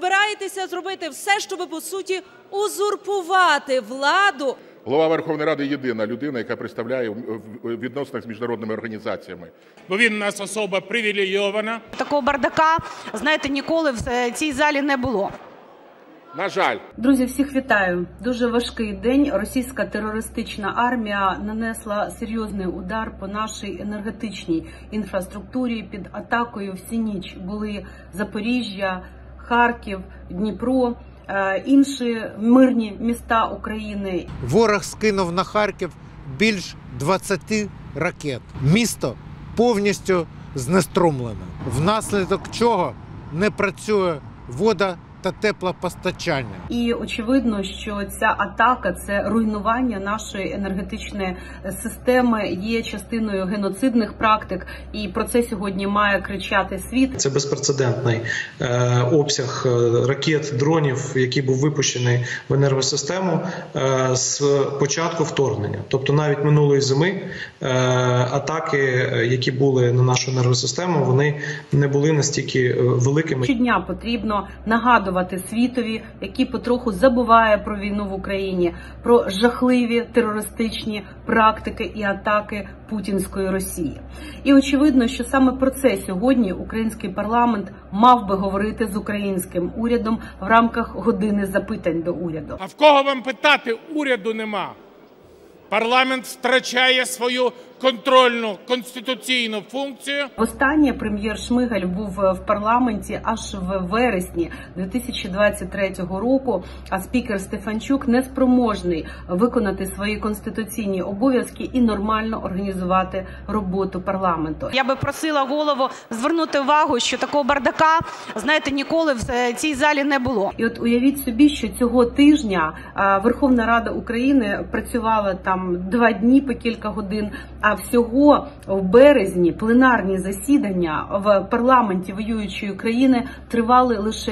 збираєтеся зробити все, щоб, по суті, узурпувати владу. Голова Верховної Ради – єдина людина, яка представляє в відносинах з міжнародними організаціями. Бо він у нас особа привілейована. Такого бардака, знаєте, ніколи в цій залі не було. На жаль. Друзі, всіх вітаю. Дуже важкий день. Російська терористична армія нанесла серйозний удар по нашій енергетичній інфраструктурі. Під атакою всю ніч були Запоріжжя, Харків, Дніпро, інші мирні міста України. Ворог скинув на Харків більш 20 ракет. Місто повністю знеструмлене, внаслідок чого не працює вода та теплопостачання. І очевидно, що ця атака – це руйнування нашої енергетичної системи, є частиною геноцидних практик, і про це сьогодні має кричати світ. Це безпрецедентний обсяг ракет, дронів, який був випущений в енергосистему з початку вторгнення. Тобто навіть минулої зими атаки, які були на нашу енергосистему, вони не були настільки великими. Щодня потрібно нагадувати світові, який потроху забуває про війну в Україні, про жахливі терористичні практики і атаки путінської Росії. І очевидно, що саме про це сьогодні український парламент мав би говорити з українським урядом в рамках години запитань до уряду. А в кого вам питати? Уряду нема. Парламент втрачає свою контрольну конституційну функцію. Востаннє прем'єр Шмигаль був в парламенті аж в вересні 2023 року, а спікер Стефанчук неспроможний виконати свої конституційні обов'язки і нормально організувати роботу парламенту. Я би просила голову звернути увагу, що такого бардака, знаєте, ніколи в цій залі не було. І от уявіть собі, що цього тижня Верховна Рада України працювала там 2 дні по кілька годин, а всього в березні пленарні засідання в парламенті воюючої країни тривали лише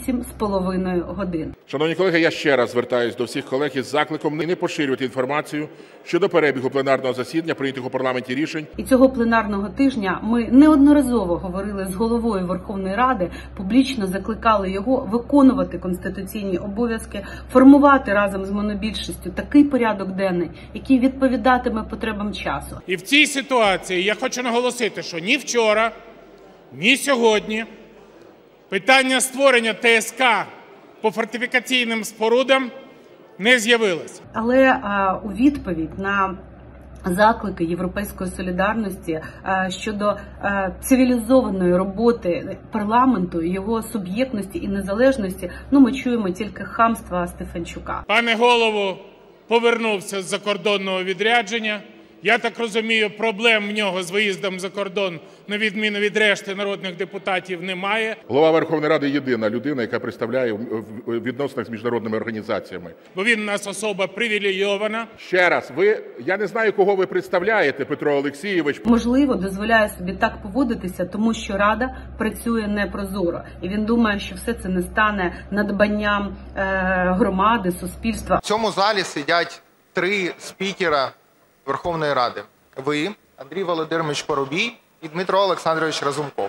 8,5 годин. Шановні колеги, я ще раз звертаюся до всіх колег із закликом не поширювати інформацію щодо перебігу пленарного засідання, прийнятих у парламенті рішень. І цього пленарного тижня ми неодноразово говорили з головою Верховної Ради, публічно закликали його виконувати конституційні обов'язки, формувати разом з монобільшістю такий порядок денний, який відповідатиме потребам часу. І в цій ситуації я хочу наголосити, що ні вчора, ні сьогодні питання створення ТСК по фортифікаційним спорудам не з'явилось. Але у відповідь на заклики Європейської солідарності щодо цивілізованої роботи парламенту, його суб'єктності і незалежності, ми чуємо тільки хамства Стефанчука. Пане голово повернувся з закордонного відрядження. Я так розумію, проблем в нього з виїздом за кордон, на відміну від решти народних депутатів, немає. Голова Верховної Ради – єдина людина, яка представляє в відносинах з міжнародними організаціями. Бо він у нас особа привілейована. Ще раз, я не знаю, кого ви представляєте, Петро Олексійович. Можливо, дозволяє собі так поводитися, тому що Рада працює непрозоро. І він думає, що все це не стане надбанням громади, суспільства. В цьому залі сидять 3 спікера Верховної Ради. Ви, Андрій Володимирович Парубій і Дмитро Олександрович Разумков.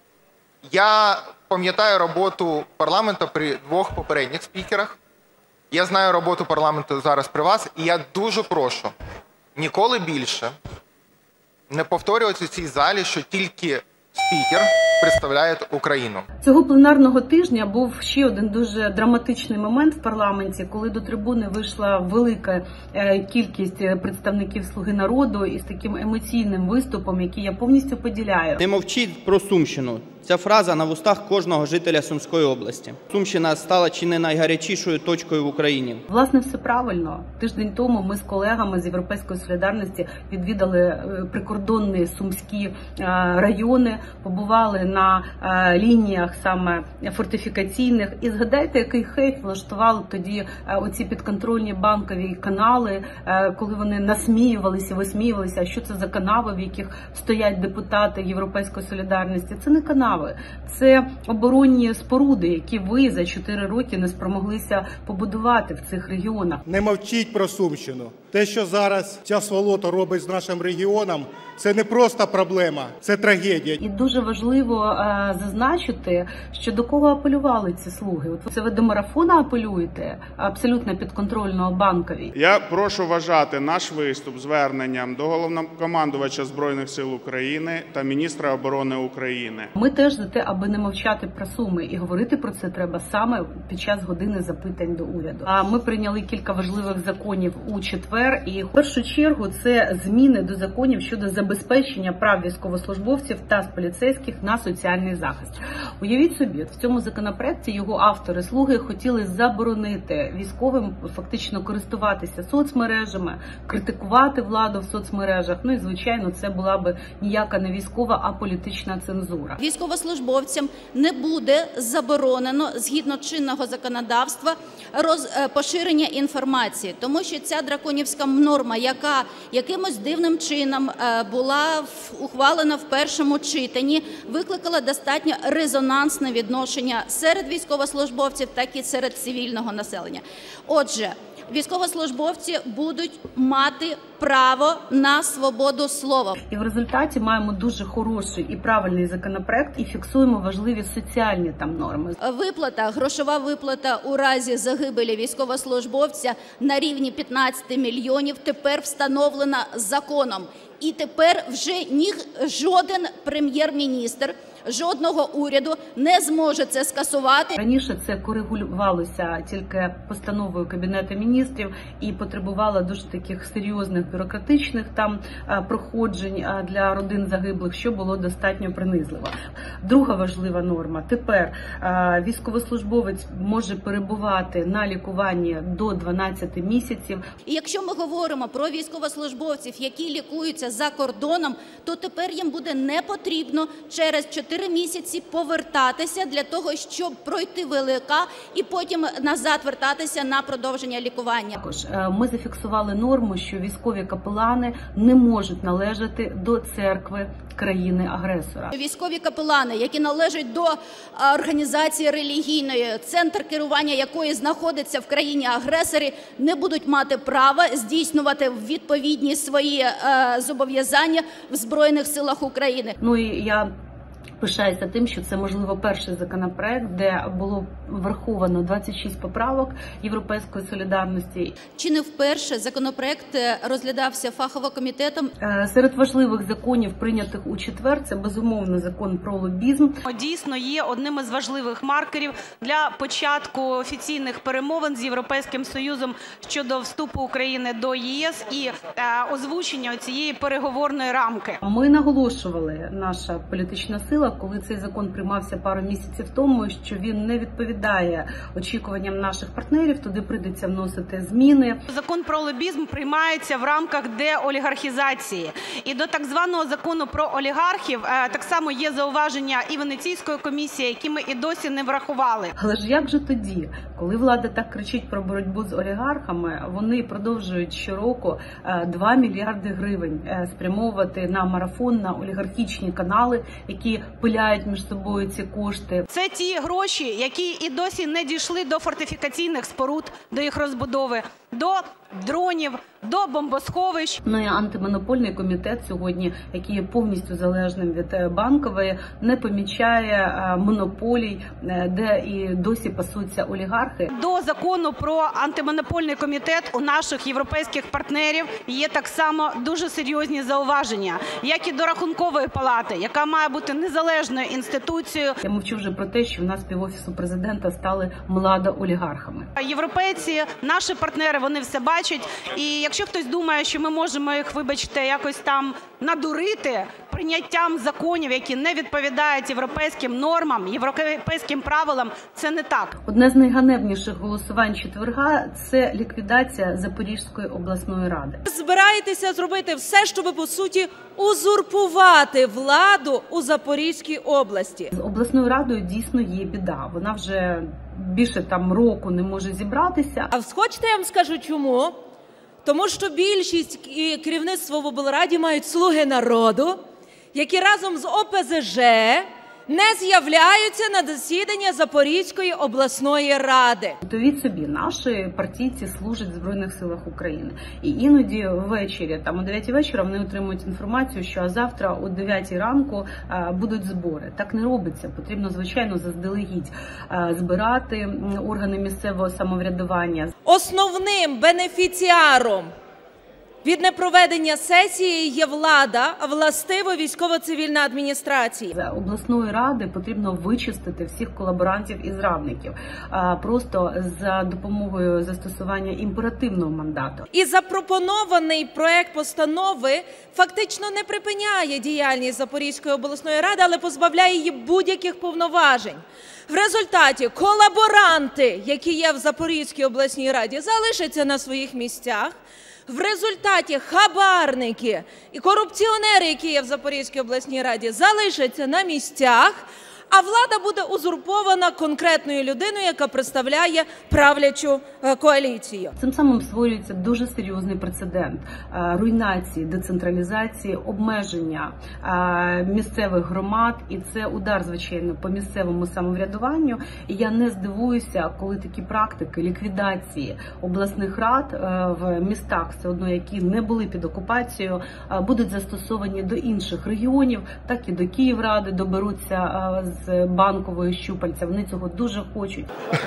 Я пам'ятаю роботу парламенту при 2 попередніх спікерах. Я знаю роботу парламенту зараз при вас. І я дуже прошу ніколи більше не повторювати в цій залі, що тільки спікер представляє Україну. Цього пленарного тижня був ще один дуже драматичний момент в парламенті, коли до трибуни вийшла велика кількість представників «Слуги народу» із таким емоційним виступом, який я повністю поділяю. Не мовчіть про Сумщину. Ця фраза на вустах кожного жителя Сумської області. Сумщина стала чи не найгарячішою точкою в Україні. Власне, все правильно. Тиждень тому ми з колегами з Європейської солідарності відвідали прикордонні сумські райони, побували на лініях саме фортифікаційних. І згадайте, який хейт влаштували тоді оці підконтрольні банкові канали, коли вони насміювалися, висміювалися, що це за канави, в яких стоять депутати Європейської солідарності. Це не канави. держави. Це оборонні споруди, які ви за 4 роки не спромоглися побудувати в цих регіонах. Не мовчіть про Сумщину. Те, що зараз ця сволота робить з нашим регіоном, це не просто проблема, це трагедія. І дуже важливо зазначити, що до кого апелювали ці слуги. От це ви до марафона апелюєте, абсолютно підконтрольного Банковій. Я прошу вважати наш виступ зверненням до головнокомандувача Збройних сил України та міністра оборони України. Ми теж за те, аби не мовчати про Суми, і говорити про це треба саме під час години запитань до уряду. А ми прийняли кілька важливих законів у четвер, і в першу чергу це зміни до законів щодо забезпечення прав військовослужбовців та поліцейських на соціальний захист. Уявіть собі, в цьому законопроекті його автори, слуги, хотіли заборонити військовим фактично користуватися соцмережами, критикувати владу в соцмережах. Ну і, звичайно, це була би ніяка не військова, а політична цензура. Військовослужбовцям не буде заборонено, згідно чинного законодавства, поширення інформації, тому що ця драконівська норма, яка якимось дивним чином була ухвалена в першому читанні, викликала достатньо резонансне відношення серед військовослужбовців, так і серед цивільного населення. Отже, військовослужбовці будуть мати право на свободу слова. І в результаті маємо дуже хороший і правильний законопроект і фіксуємо важливі соціальні там норми. Виплата, грошова виплата у разі загибелі військовослужбовця на рівні 15 мільйонів тепер встановлена законом. І тепер вже жоден прем'єр-міністр, жодного уряду не зможе це скасувати. Раніше це коригувалося тільки постановою Кабінету міністрів і потребувало дуже таких серйозних бюрократичних там проходжень для родин загиблих, що було достатньо принизливо. Друга важлива норма. Тепер військовослужбовець може перебувати на лікуванні до 12 місяців. І якщо ми говоримо про військовослужбовців, які лікуються за кордоном, то тепер їм буде не потрібно через 4 місяці повертатися для того, щоб пройти ВЛК і потім назад вертатися на продовження лікування. Також ми зафіксували норму, що військові капелани не можуть належати до церкви країни-агресора. Військові капелани, які належать до організації релігійної, центр керування якої знаходиться в країні-агресорі, не будуть мати права здійснювати відповідні свої зобов'язання в Збройних силах України. Ну і я пишаюся тим, що це, можливо, перший законопроект, де було враховано 26 поправок Європейської солідарності. Чи не вперше законопроект розглядався фахово комітетом? Серед важливих законів, прийнятих у четвер, це, безумовно, закон про лобізм. Дійсно є одним із важливих маркерів для початку офіційних перемовин з Європейським Союзом щодо вступу України до ЄС і озвучення цієї переговорної рамки. Ми наголошували, наша політична сила, коли цей закон приймався пару місяців тому, що він не відповідає очікуванням наших партнерів, туди прийдеться вносити зміни. Закон про лобізм приймається в рамках деолігархізації. І до так званого закону про олігархів так само є зауваження і Венеційської комісії, які ми і досі не врахували. Але ж як же тоді, коли влада так кричить про боротьбу з олігархами, вони продовжують щороку 2 мільярди гривень спрямовувати на марафон, на олігархічні канали, які пиляють між собою ці кошти. Це ті гроші, які і досі не дійшли до фортифікаційних споруд, до їх розбудови, до дронів, до бомбосховищ. Ну і антимонопольний комітет сьогодні, який є повністю залежним від Банкової, не помічає монополій, де і досі пасуться олігархи. До закону про антимонопольний комітет у наших європейських партнерів є так само дуже серйозні зауваження, як і до Рахункової палати, яка має бути незалежною інституцією. Я мовчу вже про те, що в нас співофісу президента стали младоолігархами. Європейці, наші партнери, вони все бачать. І якщо хтось думає, що ми можемо їх, вибачте, якось там надурити прийняттям законів, які не відповідають європейським нормам, європейським правилам, це не так. Одне з найганебніших голосувань четверга – це ліквідація Запорізької обласної ради. Збираєтеся зробити все, щоб, по суті, узурпувати владу у Запорізькій області. З обласною радою дійсно є біда. Вона вже більше там року не може зібратися. А хочете, я вам скажу чому? Тому що більшість і керівництво в облраді мають слуги народу, які разом з ОПЗЖ не з'являються на засідання Запорізької обласної ради. Уявіть собі, наші партійці служать в Збройних силах України. І іноді ввечері, там о 9 вечора, вони отримують інформацію, що завтра о 9 ранку будуть збори. Так не робиться. Потрібно, звичайно, заздалегідь збирати органи місцевого самоврядування. Основним бенефіціаром від непроведення сесії є влада, властиво військово-цивільна адміністрація. З обласної ради потрібно вичистити всіх колаборантів і зрадників, просто за допомогою застосування імперативного мандату. І запропонований проект постанови фактично не припиняє діяльність Запорізької обласної ради, але позбавляє її будь-яких повноважень. В результаті колаборанти, які є в Запорізькій обласній раді, залишаться на своїх місцях. В результаті хабарники і корупціонери, які є в Запорізькій обласній раді, залишаться на місцях, а влада буде узурпована конкретною людиною, яка представляє правлячу коаліцію. Цим самим створюється дуже серйозний прецедент руйнації, децентралізації, обмеження місцевих громад, і це удар, звичайно, по місцевому самоврядуванню. І я не здивуюся, коли такі практики ліквідації обласних рад в містах, все одно які не були під окупацією, будуть застосовані до інших регіонів, так і до Київради доберуться з банкової щупальця. Вони цього дуже хочуть.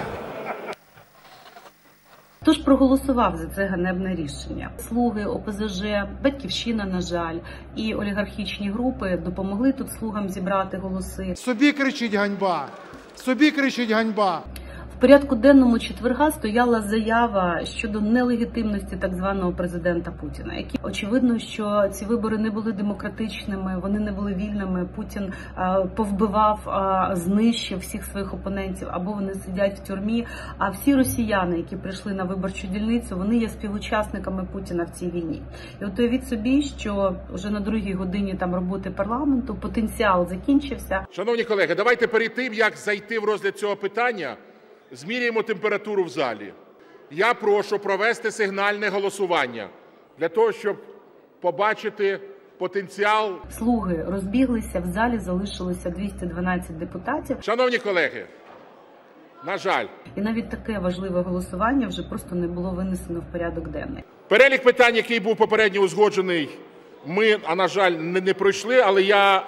Тож проголосував за це ганебне рішення. Слуги, ОПЗЖ, Батьківщина, на жаль, і олігархічні групи допомогли тут слугам зібрати голоси. Собі кричить ганьба! Собі кричить ганьба! В порядку денному четверга стояла заява щодо нелегітимності так званого президента Путіна, який, очевидно, що ці вибори не були демократичними, вони не були вільними. Путін повбивав, знищив всіх своїх опонентів, або вони сидять в тюрмі. А всі росіяни, які прийшли на виборчу дільницю, вони є співучасниками Путіна в цій війні. І от уявіть собі, що вже на другій годині там роботи парламенту потенціал закінчився. Шановні колеги, давайте перед тим, як зайти в розгляд цього питання, зміряємо температуру в залі. Я прошу провести сигнальне голосування для того, щоб побачити потенціал. Слуги розбіглися, в залі залишилося 212 депутатів. Шановні колеги, на жаль. І навіть таке важливе голосування вже просто не було винесено в порядок денний. Перелік питань, який був попередньо узгоджений, ми, на жаль, не пройшли, але я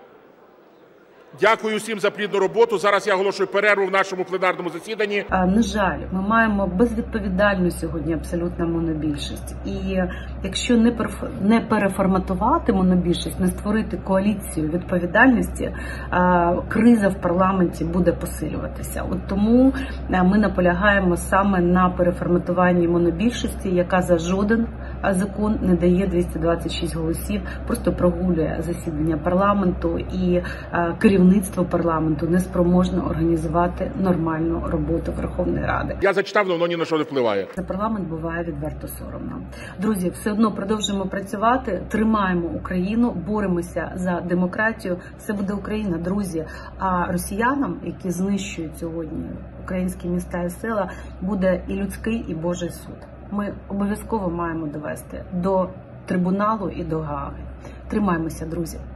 дякую всім за плідну роботу. Зараз я оголошую перерву в нашому пленарному засіданні. На жаль, ми маємо безвідповідальну сьогодні абсолютно монобільшість. І якщо не переформатувати монобільшість, не створити коаліцію відповідальності, криза в парламенті буде посилюватися. От тому ми наполягаємо саме на переформатуванні монобільшості, яка за жоден закон не дає 226 голосів, просто прогулює засідання парламенту, і керівництво парламенту не спроможно організувати нормальну роботу Верховної Ради. Я зачитав, але воно ні на що не впливає. За парламент буває відверто соромно. Друзі, все одно продовжуємо працювати, тримаємо Україну, боремося за демократію. Все буде Україна, друзі. А росіянам, які знищують сьогодні українські міста і села, буде і людський, і Божий суд. Ми обов'язково маємо довести до трибуналу і до Гааги. Тримаємося, друзі.